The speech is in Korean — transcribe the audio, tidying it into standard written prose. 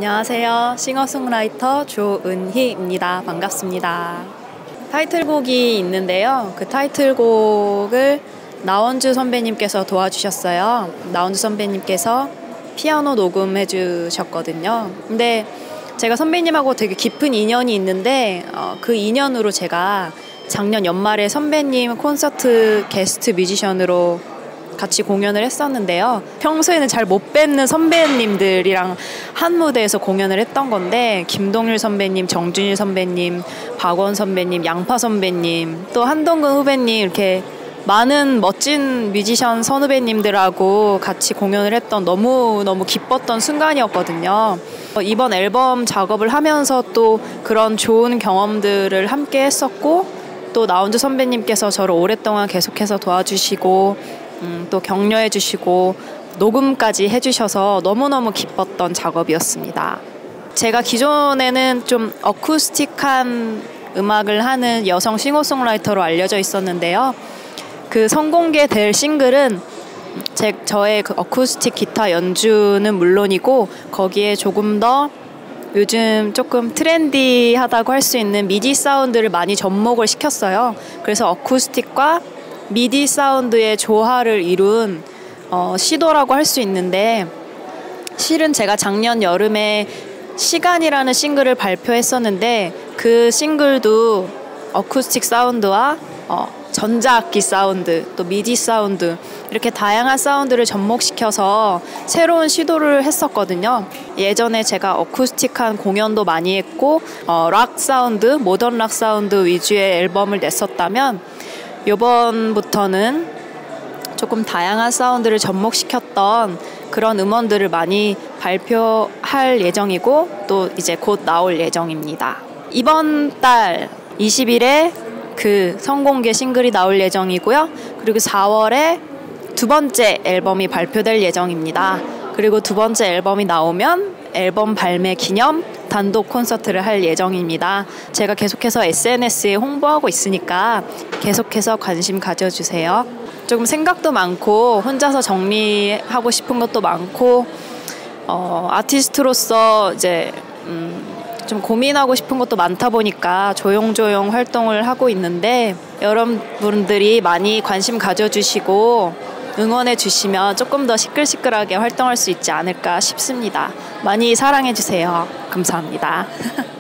안녕하세요. 싱어송라이터 조은희입니다. 반갑습니다. 타이틀곡이 있는데요. 그 타이틀곡을 나원주 선배님께서 도와주셨어요. 나원주 선배님께서 피아노 녹음해 주셨거든요. 근데 제가 선배님하고 되게 깊은 인연이 있는데 그 인연으로 제가 작년 연말에 선배님 콘서트 게스트 뮤지션으로 같이 공연을 했었는데요. 평소에는 잘 못 뵙는 선배님들이랑 한 무대에서 공연을 했던 건데 김동률 선배님, 정준일 선배님, 박원 선배님, 양파 선배님, 또 한동근 후배님 이렇게 많은 멋진 뮤지션 선후배님들하고 같이 공연을 했던 너무너무 기뻤던 순간이었거든요. 이번 앨범 작업을 하면서 또 그런 좋은 경험들을 함께 했었고 또 나원주 선배님께서 저를 오랫동안 계속해서 도와주시고 또 격려해 주시고 녹음까지 해주셔서 너무너무 기뻤던 작업이었습니다. 제가 기존에는 좀 어쿠스틱한 음악을 하는 여성 싱어송라이터로 알려져 있었는데요. 그 선공개될 싱글은 저의 그 어쿠스틱 기타 연주는 물론이고 거기에 조금 더 요즘 조금 트렌디하다고 할 수 있는 미디 사운드를 많이 접목을 시켰어요. 그래서 어쿠스틱과 미디 사운드의 조화를 이룬 시도라고 할 수 있는데 실은 제가 작년 여름에 시간이라는 싱글을 발표했었는데 그 싱글도 어쿠스틱 사운드와 전자악기 사운드 또 미디 사운드 이렇게 다양한 사운드를 접목시켜서 새로운 시도를 했었거든요. 예전에 제가 어쿠스틱한 공연도 많이 했고 락 사운드, 모던 락 사운드 위주의 앨범을 냈었다면 이번부터는 조금 다양한 사운드를 접목시켰던 그런 음원들을 많이 발표할 예정이고 또 이제 곧 나올 예정입니다. 이번 달 20일에 그 선공개 싱글이 나올 예정이고요. 그리고 4월에 두 번째 앨범이 발표될 예정입니다. 그리고 두 번째 앨범이 나오면 앨범 발매 기념 단독 콘서트를 할 예정입니다. 제가 계속해서 SNS에 홍보하고 있으니까 계속해서 관심 가져주세요. 조금 생각도 많고 혼자서 정리하고 싶은 것도 많고 아티스트로서 이제 좀 고민하고 싶은 것도 많다 보니까 조용조용 활동을 하고 있는데 여러분들이 많이 관심 가져주시고 응원해 주시면 조금 더 시끌시끌하게 활동할 수 있지 않을까 싶습니다. 많이 사랑해 주세요. 감사합니다.